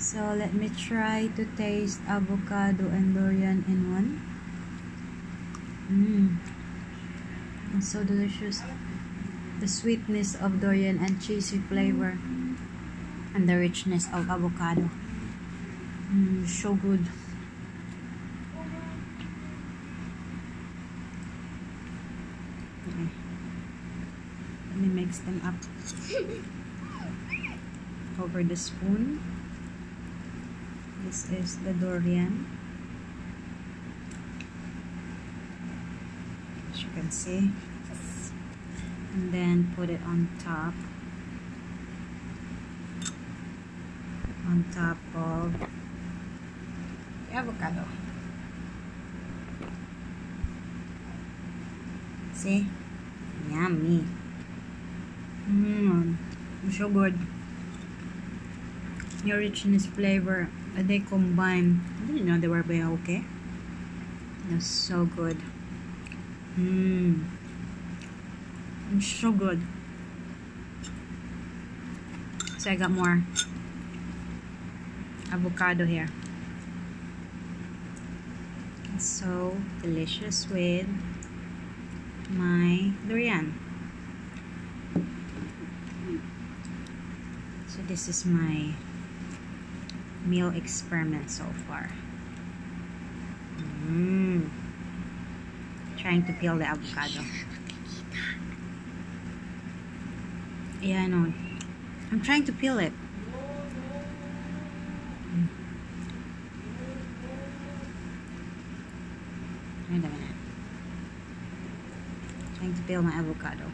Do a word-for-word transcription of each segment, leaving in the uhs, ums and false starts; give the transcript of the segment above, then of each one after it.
So let me try to taste avocado and durian in one. Mmm, it's so delicious. The sweetness of durian and cheesy flavor, and the richness of avocado. Mmm, so good. Okay. Let me mix them up over the spoon. This is the durian, as you can see, and then put it on top on top of the avocado. See? Yummy. Mmm, so good. Your richness, flavor, they combine. I didn't know they were very okay. They're so good. Mmm, it's so good. So I got more avocado here. It's so delicious with my durian. So this is my meal experiment so far. Mmm. Trying to peel the avocado. Yeah, I know. I'm trying to peel it. Mm. Wait a minute. Trying to peel my avocado.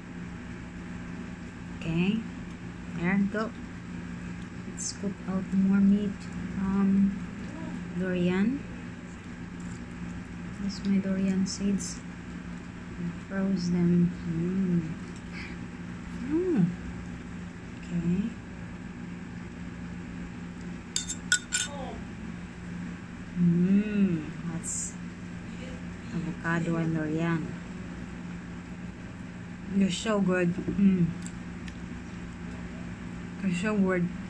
Okay. There we go. Let's scoop out more meat from durian. This is my durian seeds. I froze them. Mm. Mm. Okay. Mmm. That's avocado and durian. They're so good. Mm. They're so good.